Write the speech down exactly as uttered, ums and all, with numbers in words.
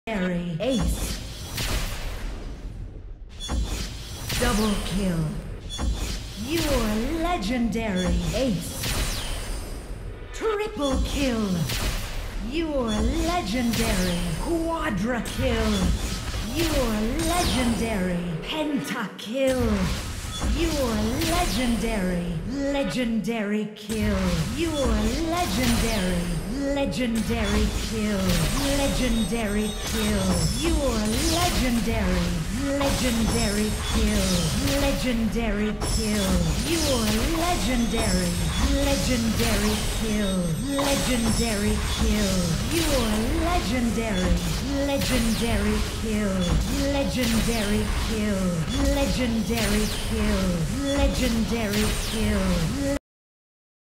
Legendary ace. Double kill. You're legendary ace. Triple kill. You're legendary quadra kill. You're legendary pentakill. You're legendary legendary kill. You're legendary legendary kill. Legendary kill. You're legendary legendary kill. Legendary kill. You're legendary legendary kill. Legendary kill. You're legendary legendary kill. Legendary kill. Legendary kill. Legendary kill.